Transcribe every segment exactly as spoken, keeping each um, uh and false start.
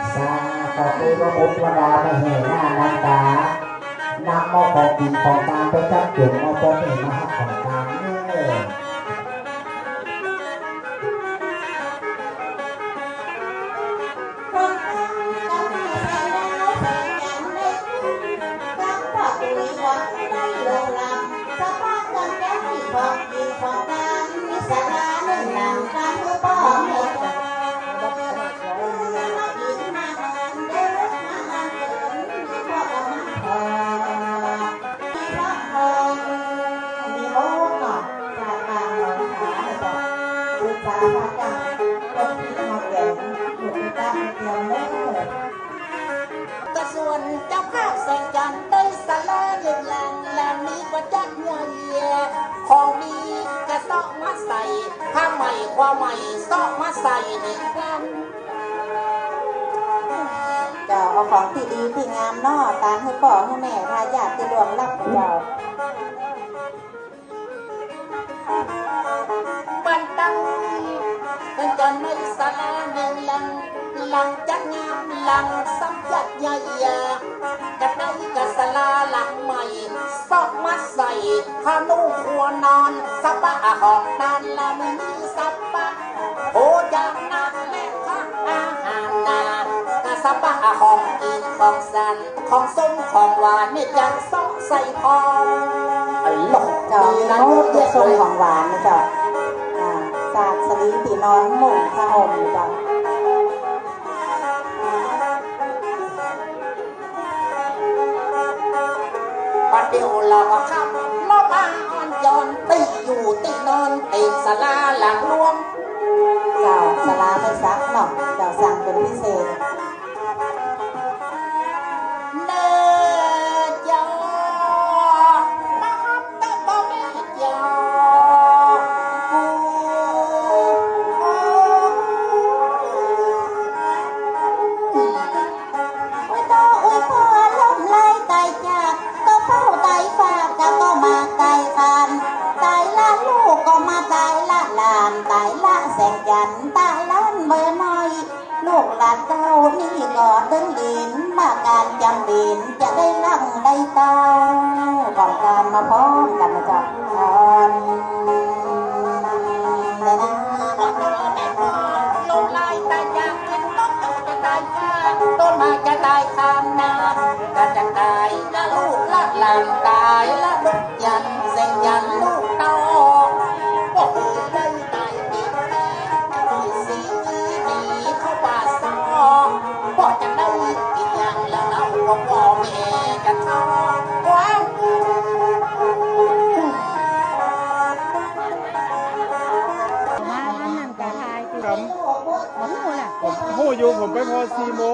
สาขอคือพระพุทธวดาไปเหหน้านันตานำมาของกินของตามไปจับจุดมาเป็นเหตุมาหักของตามเนื้อของกินของตามมีสาระเรื่องหนังการเพื่อป้องเหตุการณ์มากินมานอนเดินมานอนเดินมีพ่อกับมาพอมีพ่อพอมีโอ้หนอจากบางหนองขาจากอุตสาหกรรมคนที่มาแก่หนุ่มตาเดียวเมื่อกระส่วนเจ้าภาพแสงจันทร์ได้สาระเรื่องหลังแหลมนี้ก็จัดเงียของดีกระซอกมาใส่ผ้าใหม่ความใหม่ซอกมาใส่ในกันเจ้าเอาของที่ดีที่งามนอตามให้พ่อให้แม่ทายาทที่รวมรับเจ้าบันตังเป็นจันในสาราหนึ่งหลังหลังจัดงามหลังซ้ำจัดใหญ่กระไดกระสลาหลังใหม่ซอกมาใส่ผ้านุ่งหัวนอนสปะของนานละไม่มีสปะโอ้ยังนักแม่ค้าอาหารนากระสปะของกินของสันของส้มของหวานนี่จังซอกใส่พองหลอกเจ้านั้นเรียกส้มของหวานนะเจ้าสาดสลีตีนอนหมุ่งผ้าห่มเจ้าปัดเดียวเราก็ขับล้อมาอ่อนย้อนตีอยู่ตีนอนตีสลาหลังรวมเจ้าสลาไม่ซักหรอกเจ้าสั่งเป็นพิเศษเนเจ้ามาฮับแต่บ่แม่เจ้าแสงจันทร์ตาล้านเบอร์น้อยลูกหลานเจ้านี่ก็เดินดินมาการจำเป็นจะได้ลั่งได้เต้าของการมาพร้อมกันนะจ๊ะเลยนะลูกไล่ตายจากกินต้นจะตายข้าต้นมาจะตายข้ามนาก็จะตายละลูกละหลานตายละลูกยันแสงยันลูกเต้าโอ้โหได้ตายพ่อจะได้กินอย่างแล้วเราพ่อแม่จะทำว้าวมาอันนั้นกะทายคือผมผมหูล่ะผมหูอยู่ผมไปพอสี่โมง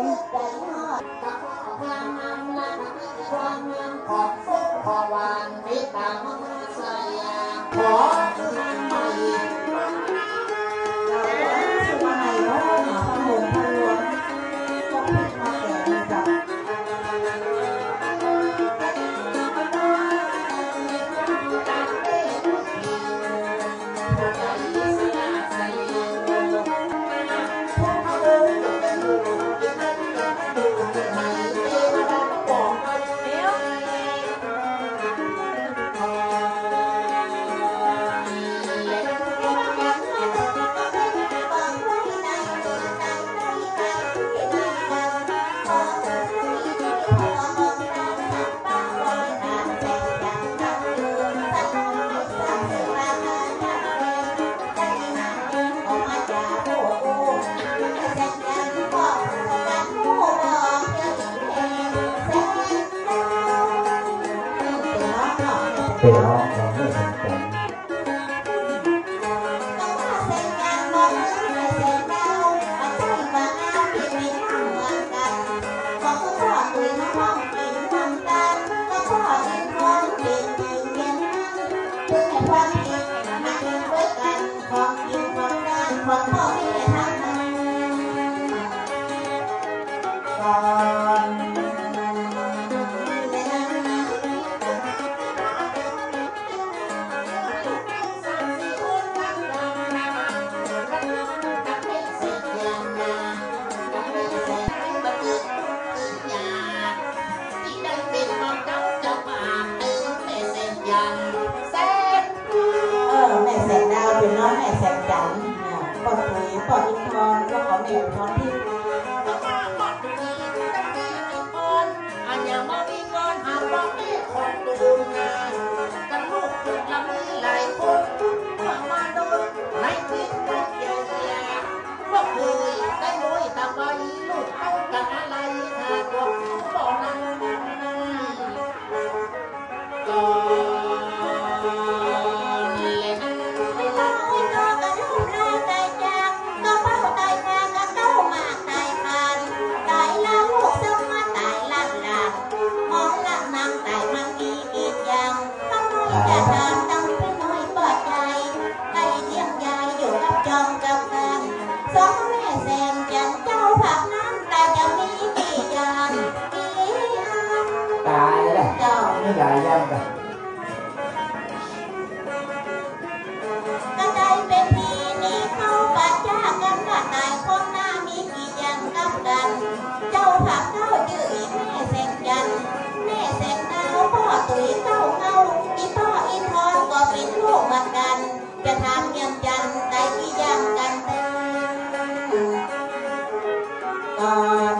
ขอวานพิตามใส่ขอใหม่ใหม่เนาะขนมพะโล้ต้องพิจมาแก่จ้ะอินทร์เจ้าของแม่พรทิพย์อันยังมาวิ่งบอลหาบอกให้คนดูนะกันลูกจุดละมีหลายคนมามาโดนในทิศในเกียร์บ่เคยได้รวยตาใบลูกเอากันอะไรหาตัวบ่นั้นก็เลยนะไม่ต้องไม่ต้องกันลูกลาใจจังก็เป้าใจแทงก็เข้ามาใจพันใจละลูกซึ่งมาตายลัดหลังมองละนางใจมันมีอีกอย่างต้องน้อยจะทำต้องเป็นน้อยปลอดใจใครเลี้ยงยายอยู่กับจองกับกันสองแม่แสงจันเจ้าผักน้ำแต่จะมีกี่อย่างกี่อันตายแล้วไม่หลายยังกันกระไดเป็นพีนี่เข้าปัจจากันว่าตายคนหน้ามีกี่อย่างกับกัน เจ้าผักเจ้ายืดแม่แสงจันแม่แสงดาวพ่อตุยเต้าเงาอีพ่ออีทอนก็เป็นลูกเหมือนกัน จะทำยังจันได้กี่อย่างกันเต็มก่อน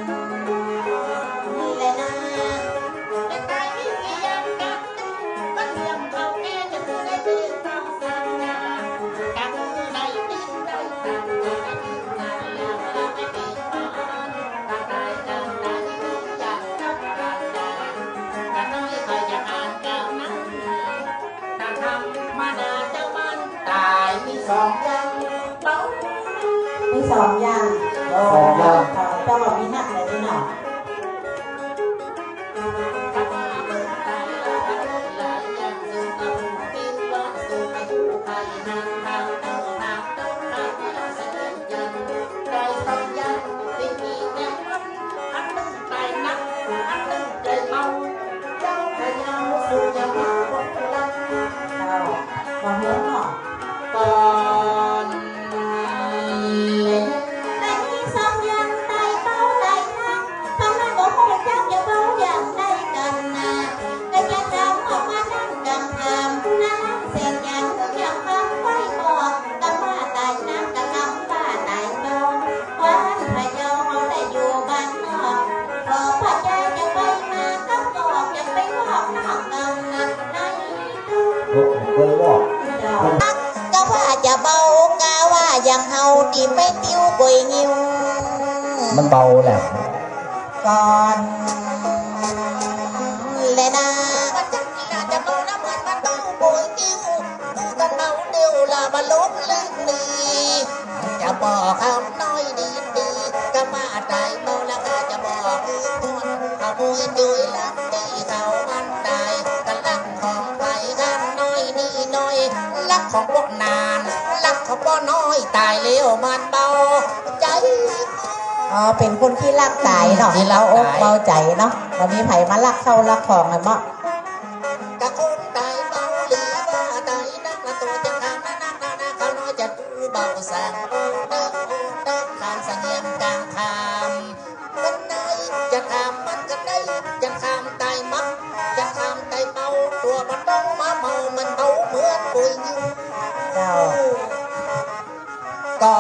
นี่เลยนะจะตายมีกี่อย่างกันก็เรื่องเขาแก่จะคือได้เป็นเราสัญญากันได้ดิ้นได้สั่งได้ดิ้นได้แล้วเราไม่เป็นคนตาตายจังได้อยากกับกันได้กันน้อยคอยจะอ่านแก้วนั้นตาทำมาดาเจ้ามันตายมีสองอย่างมีสองอย่างสองอย่างเจ้าบอกมีหนักเลยที่หนอมาเฮียหน่อก่อนในนี้สองอย่างไต่เป้าไต่นักทำไมบอกว่าจักอย่าเป้าอย่างใดกันนะก็จะจำออกมานั่งกังคำนั่งเสียงอย่างอย่างคำไว้บอกกันว่าไต่นักกับคำว่าไต่โดนวันพระเจ้าเขาได้อยู่บ้านนอกพอพระเจ้าจะไปมาก็กอกจะไปบอกนอกกันนะในตู้เคยบอกก็ว่าจะเบากาว่าอย่างเฮาที่ไปติ้วกุยงิ้วมันเบาแหละก่อนเลยนะว่าจักกีฬาจะเบาน้ำมันมันเบากุยงิ้วดูกันเบาเดียวละมาล้มเล่นดีจะบอกคำน้อยดีดีก็มาตายเบาแล้วก็จะบอกคือคนเขาบุยจุยลักดีเขามันตายกันลักของไปกันน้อยนี่น้อยลักของพวกนานลักของพ่อน้อยตายเร็วมันเบาใจอ๋อเป็นคนที่รักตายเนาะที่เราอกเบาใจเนาะวันนี้ไผ่มาลักเข้าลักของเลยมั้งกะคนตายเบาหรือว่าตายนักละตัวจะทำนักนักนักนักเขาน้อยจะดูเบาสั่งเดินเดินขานเสียงกลางคำมันไหนจะทำมันก็ได้จะทำตายมักจะทำตายเบาตัวมันต้องมาเมามันเบาเหมือนปุยยิ้วเจ้าก่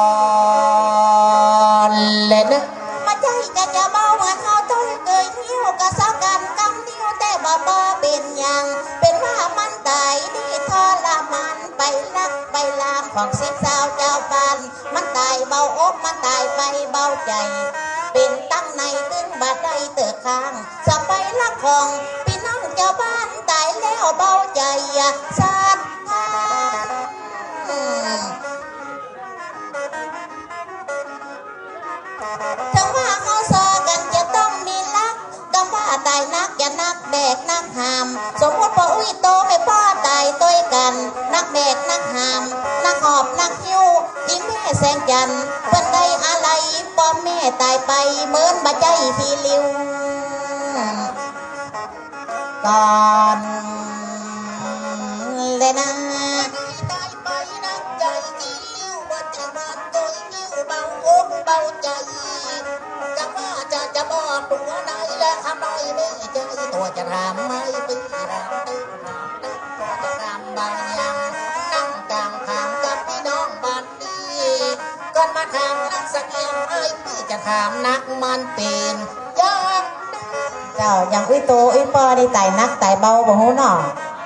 อนเลยนะมาใจก็จะเบาเหมือนเขาต้นเกยนิ้วก็สักกันกำนิ้วแต่บ่บ่เป็นอย่างเป็นว่ามันตายดีทรมานไปลักไปลามของสิบสาวเจ้าบ้านมันตายเบาอกมันตายไปเบาใจเป็นตั้งในตึงบาดได้เตือค้างจะไปลักของพี่น้องเจ้าบ้านตายแล้วเบาใจสาดทานถึงว่าเขาซอกันจะต้องมีลักกำว่าตายนักอย่านักแบกนักหามสมมติว่าอุ้ยโตให้พ่อตายตัวกันนักแบกนักหามนักหอบนักหิ้วที่แม่แสงจันเพิ่นได้อะไรป้อมแม่ตายไปเหมือนบาใจพี่ลิวก่อนเลยนะตายไปนักใจพี่ลิวว่าจะมาตัวยิ้วเบาอกเบาใจจะว่าจะจะบอกตัวไหนและคำน้อยไม่ใจตัวจะทำไม่เป็นรำตึ้งรำตึ้งตัวจะทำบางอย่างนั่งกลางทางกับพี่น้องบ้านดีกก่อนมาทางนักสักเองไอ้พี่จะถามนักมันเป็นยากเจ้าอย่างอุ้ยโตอุ้ยปอได้ไต่นักไต่เบาบ่หูหนอ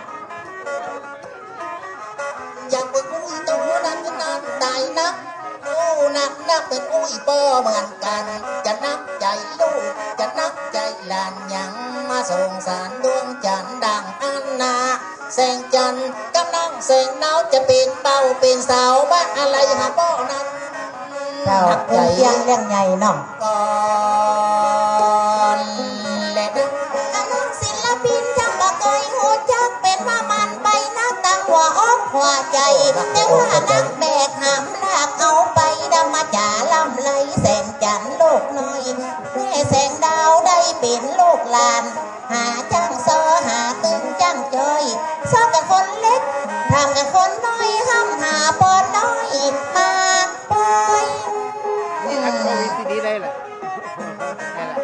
อย่างอุ้ยอุ้ยโตนั้นนั้นไต่นักโอ้นักนักเป็นอุ้ยปอเหมือนกันจะนักใจลูกจะนักใจหลานยังมาส่งสารดวงจันทร์ดังอันนาแสงจันทร์กำลังแสงเนาจะเป็นเป้าเป็นสาวบ้านอะไรหาป้อนั้นเจ้าใจยังเรื่องใหญ่เนาะก่อนและดึงกำลังศิลปินจังบ่เคยหูจักเป็นว่ามันไปนักตั้งหัวอกหัวใจแต่ว่านักแบกหามลากเอาไปดำมาจ่าลำเลยแสงจันทร์โลกน้อยแม่แสงดาวได้เป็นลูกหลานหาจังซอหาตึงจังจอยซ้อกับคนเล็กทำกับคนน้อยห้ามหาปอนน้อยมาปอยนี่ทักโควิดดีได้แหละนี่แหละ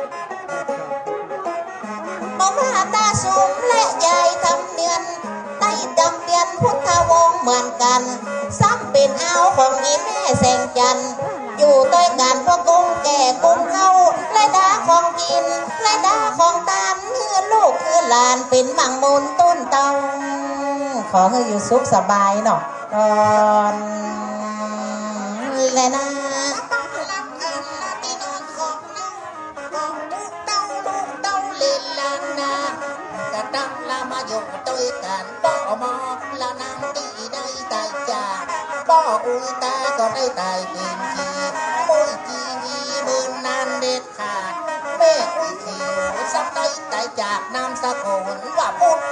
มาว่าตาสูงและยายทำเนียนใต้ดำเบียนพุทธวงศ์เหมือนกันซ้ำเป็นเอาของอีแม่แสงจันทร์อยู่ด้วยกันเพราะกุ้งแก่กุ้งเข้าและดาของกินและดาของตามคือลูกคือหลานเป็นมังมูลต้นเตาขอให้อยู่สุขสบายเนาะก่อนเลยนะมาอยู่ด้วยกันป้อมอละนางตีได้ตายจากป้ออุ้ยตาก็ได้ตายเป็นทีมุ้ยจีวีมือนานเด็ดขาดแม่อุ้ยเขียวสักได้ตายจากนามสกุลว่าพุทธ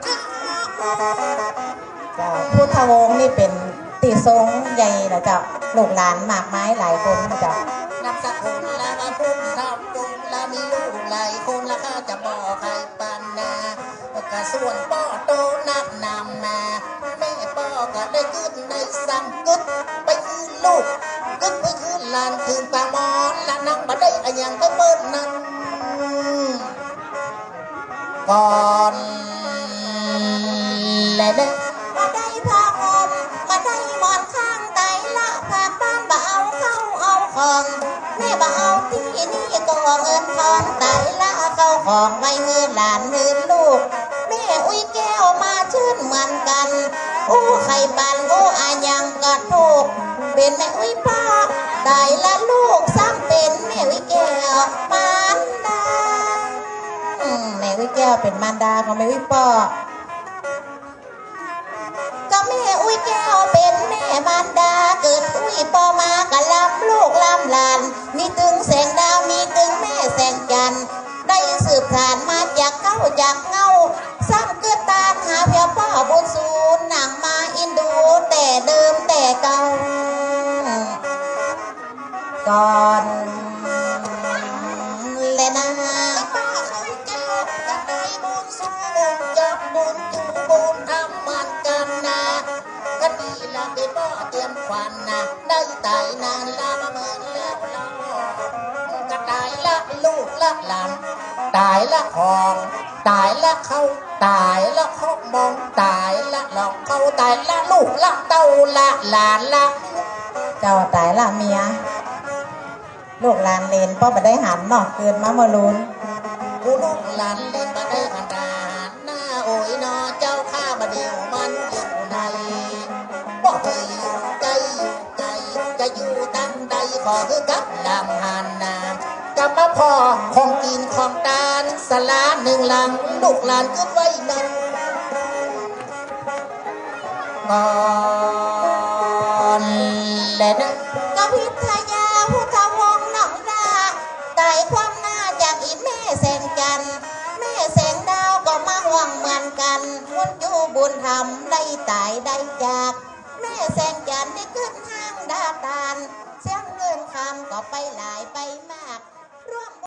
เจ้าพุทธวงศ์นี่เป็นตีทรงใหญ่นะเจ้าลูกหลานมากไม้หลายคนนะเจ้านามสกุลละมาพุทธทำจุงละมีลูกหลายคนละข้าจะบอกใครปันนากะส่วนป้อโตนักนำมาแม่ป้อก็ได้ขึ้นในสังกึดไปคืนลูกกึดไปคืนลานคืนปามอนละนั่งมาได้อะยังไปเปิ้ลนั่งก่อนและเด้มาได้ผ้าห่มมาได้หมอนข้างไตละผ่านบ้านบ่เอาเข้าเอาของแม่บ่เอาที่นี่ก็เงินทอนไตละเข้าของไว้เงินหลานเงินลูกแม่อุ้ยแก้วมาชื่นเหมือนกันอู้ไข่ปันอู้อายังกระทุกเป็นแม่อุ้ยพ่อได้ละลูกซ้ำเป็นแม่อุ้ยแก้วมารดาแม่อุ้ยแก้วเป็นมารดาของแม่อุ้ยพ่อก็แม่อุ้ยแก้วเป็นแม่มารดาเกิดอุ้ยพ่อมากะลำลูกลำหลานมีตึงแสงดาวมีตึงแม่แสงจันทร์ได้สืบผ่านมาจากเก้าจากเงาซ้ำเกิดตามหาเพียพ่อบุญสูนหนังมาอินดูแต่เดิมแต่เก่าก่อนเลยนะป้าเขาเจ้าจะได้บุญสูงจับบุญจูบุญทำมันกันนะก็ดีละเป็นพ่อเตรียมควันนะได้ตายนานละมาเมินแล้วละก็ตายละลูกละหลานตายละของตายละเขาตายละเขามองตายละหลอกเขาตายละลูกละเต้าละหลานละเจ้าตายละเมียลูกหลานเลนพ่อมาได้หันเนาะเกินมาเมื่อรุนลูกหลานเลนมาได้หันดาหน้าโอ้ยนอเจ้าข้ามาเดียวมันอยู่ในบอกเคยอยู่ใจอยู่ใจจะอยู่ตั้งใดขอคือกับลำหันนากำมาพ่อของกินของตาลสลาหนึ่งหลังลูกหลานขึ้นไว้นั่นก่อนและนะก็พิทยาพุทธวงศ์หนองนาตายความหน้าจากอีแม่แสงจันทร์แม่แสงดาวก็มาห่วงเหมือนกันบุญอยู่บุญธรรมได้ตายได้จากแม่แสงจันทร์ได้ขึ้นห้างดาตานเสียงเงินคำก็ไปหลายไปมากร่วม